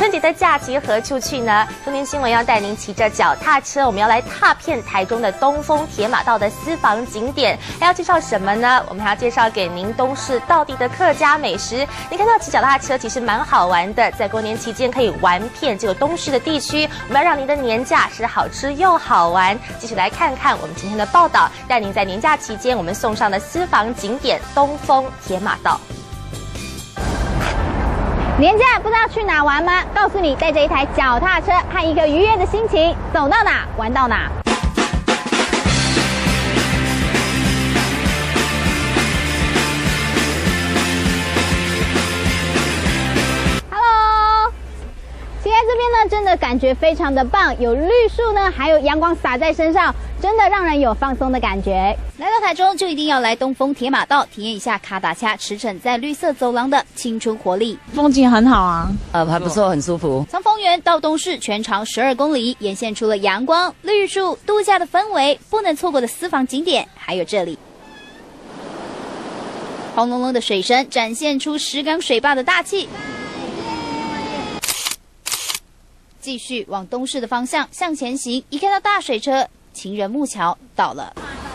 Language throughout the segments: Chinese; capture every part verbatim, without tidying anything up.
春节的假期何处去呢？中天新闻要带您骑着脚踏车，我们要来踏遍台中的东风铁马道的私房景点。还要介绍什么呢？我们还要介绍给您东市道地的客家美食。你看到骑脚踏车其实蛮好玩的，在过年期间可以玩遍这个东市的地区。我们要让您的年假是好吃又好玩。继续来看看我们今天的报道，带您在年假期间我们送上的私房景点东风铁马道。 年假不知道去哪玩吗？告诉你，带着一台脚踏车和一个愉悦的心情，走到哪玩到哪。Hello， 骑在这边呢，真的感觉非常的棒，有绿树呢，还有阳光洒在身上，真的让人有放松的感觉。来到台中就一定要来东风铁马道，体验一下卡达恰驰骋在绿色走廊的青春活力。 风景很好啊， 呃，还不错，很舒服。 从丰原到东市，全长十二公里，演现出了阳光、绿树、度假的氛围。不能错过的私房景点还有这里。轰隆隆的水声展现出石冈水坝的大气。继续往东市的方向向前行，一看到大水车，情人木桥到了。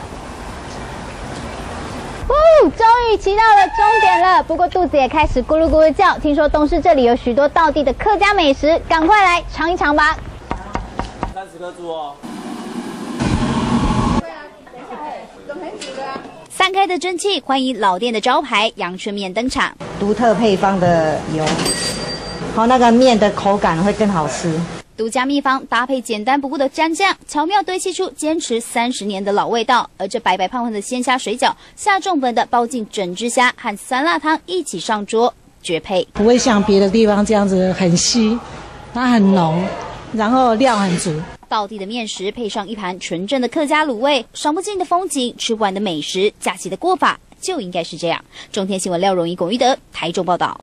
哦，终于骑到了终点了，不过肚子也开始咕噜咕噜叫。听说东市这里有许多道地的客家美食，赶快来尝一尝吧。 三十颗猪哦。 散开的蒸汽欢迎老店的招牌阳春面登场， 独特配方的油，和那个面的口感会更好吃。 独家秘方搭配简单不过的蘸酱，巧妙堆砌出坚持三十年的老味道。而这白白胖胖的鲜虾水饺，下重本的包进整只虾和酸辣汤一起上桌，绝配。 不会像别的地方这样子很稀，它很浓，然后料很足。 道地的面食配上一盘纯正的客家卤味，赏不尽的风景，吃不完的美食，假期的过法就应该是这样。中天新闻廖荣仪、龚玉德台中报道。